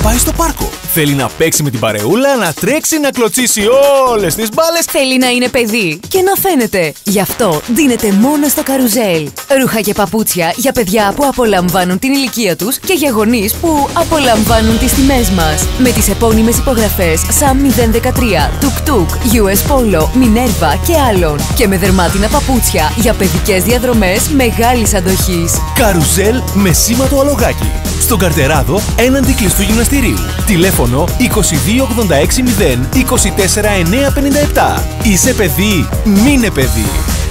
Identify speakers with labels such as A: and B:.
A: πάει στο πάρκο. Θέλει να παίξει με την παρεούλα, να τρέξει, να κλωτσίσει όλες τις μπάλες.
B: Θέλει να είναι παιδί και να φαίνεται. Γι' αυτό δίνεται μόνο στο Καρουζέλ. Ρούχα και παπούτσια για παιδιά που απολαμβάνουν την ηλικία τους και για γονείς που απολαμβάνουν τις τιμές μας. Με τις επώνυμες υπογραφές Sam 013, Tuk Tuk, US Polo, Minerva και άλλων. Και με δερμάτινα παπούτσια για παιδικές διαδρομές μεγάλης αντοχής.
A: Καρουζέλ με σήμα το αλογάκι. Στον Καρτεράδο, έναντι κλειστού γυμναστηρίου. Τηλέφωνο 2286 0 24 957. Είσαι παιδί, μείνε παιδί.